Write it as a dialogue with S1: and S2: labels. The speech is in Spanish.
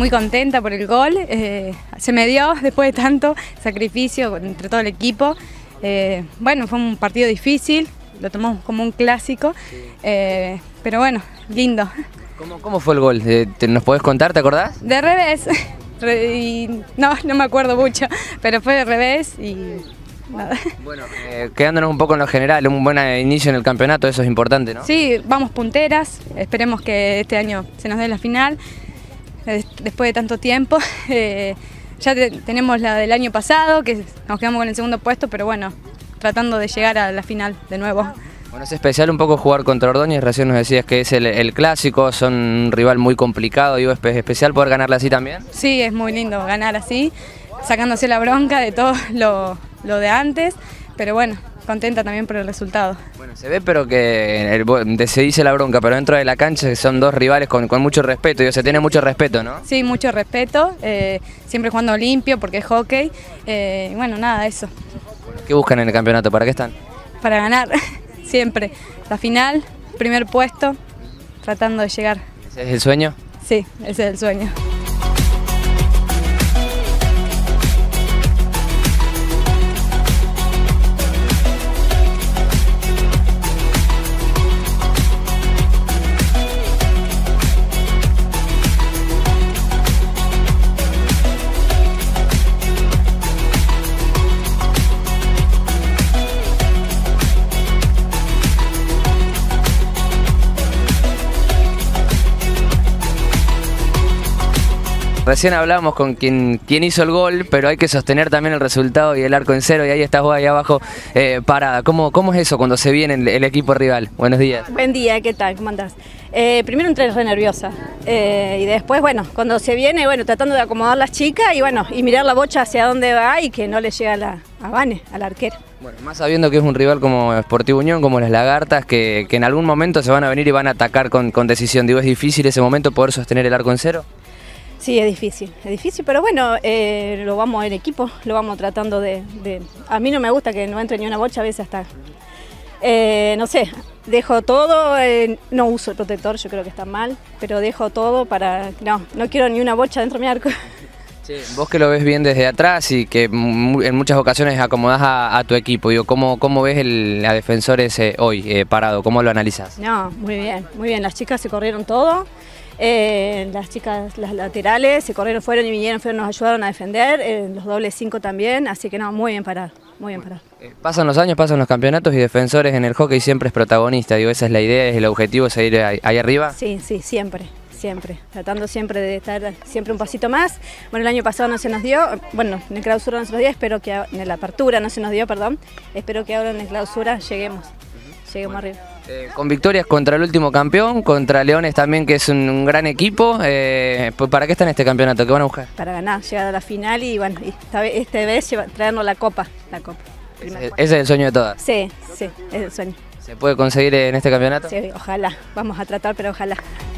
S1: muy contenta por el gol. Se me dio después de tanto sacrificio entre todo el equipo. Bueno, fue un partido difícil, lo tomamos como un clásico, pero bueno, lindo.
S2: ¿Cómo fue el gol? ¿Nos podés contar, te acordás?
S1: De revés, no me acuerdo mucho, pero fue de revés y nada.
S2: Bueno, quedándonos un poco en lo general, un buen inicio en el campeonato, eso es importante, ¿no?
S1: Sí, vamos punteras, esperemos que este año se nos dé la final, después de tanto tiempo. Ya tenemos la del año pasado, que nos quedamos con el segundo puesto, pero bueno, tratando de llegar a la final de nuevo.
S2: Bueno, es especial un poco jugar contra Ordóñez, recién nos decías que es el clásico, son un rival muy complicado, digo, ¿es especial poder ganarle así también?
S1: Sí, es muy lindo ganar así, sacándose la bronca de todo lo de antes, pero bueno, contenta también por el resultado.
S2: Bueno, se ve pero que se dice la bronca, pero dentro de la cancha son dos rivales con mucho respeto, digo, se tiene mucho respeto, ¿no?
S1: Sí, mucho respeto, siempre jugando limpio porque es hockey, y bueno, nada, eso.
S2: ¿Qué buscan en el campeonato? ¿Para qué están?
S1: Para ganar, siempre. La final, primer puesto, tratando de llegar.
S2: ¿Ese es el sueño?
S1: Sí, ese es el sueño.
S2: Recién hablábamos con quien hizo el gol, pero hay que sostener también el resultado y el arco en cero, y ahí estás vos ahí abajo parada. ¿Cómo es eso cuando se viene el equipo rival? Buenos días.
S3: Buen día, ¿qué tal? ¿Cómo andás? Primero entré re nerviosa y después, bueno, cuando se viene, bueno, tratando de acomodar las chicas y bueno, y mirar la bocha hacia dónde va y que no le llega a Vane, a la arquera.
S2: Bueno, más sabiendo que es un rival como Sportivo Unión, como las Lagartas, que en algún momento se van a venir y van a atacar con decisión. Digo, ¿es difícil ese momento poder sostener el arco en cero?
S3: Sí, es difícil, pero bueno, lo vamos en equipo, lo vamos tratando A mí no me gusta que no entre ni una bocha, a veces hasta, no sé, dejo todo, no uso el protector, yo creo que está mal, pero dejo todo para, no quiero ni una bocha dentro de mi arco.
S2: Sí, vos que lo ves bien desde atrás y que en muchas ocasiones acomodás a tu equipo, digo, ¿cómo ves a Defensores hoy parado? ¿Cómo lo analizás?
S3: No, muy bien, las chicas se corrieron todo. Las chicas, las laterales, se corrieron, fueron y vinieron, nos ayudaron a defender, los dobles 5 también, así que no, muy bien parado, muy bien parado.
S2: Pasan los años, pasan los campeonatos y Defensores en el hockey siempre es protagonista, digo, esa es la idea, es el objetivo, seguir ahí arriba.
S3: Sí, siempre, tratando siempre de estar siempre un pasito más. Bueno, el año pasado no se nos dio, bueno, en el clausura no se nos dio, espero que en la apertura no se nos dio, perdón, espero que ahora en la clausura lleguemos arriba.
S2: Con victorias contra el último campeón, contra Leones también, que es un gran equipo. Pues ¿para qué está en este campeonato? ¿Qué van a buscar?
S3: Para ganar, llegar a la final y bueno, esta vez traernos la copa.
S2: Ese es el sueño de todas.
S3: Sí, es el sueño.
S2: ¿Se puede conseguir en este campeonato?
S3: Sí, ojalá, vamos a tratar, pero ojalá.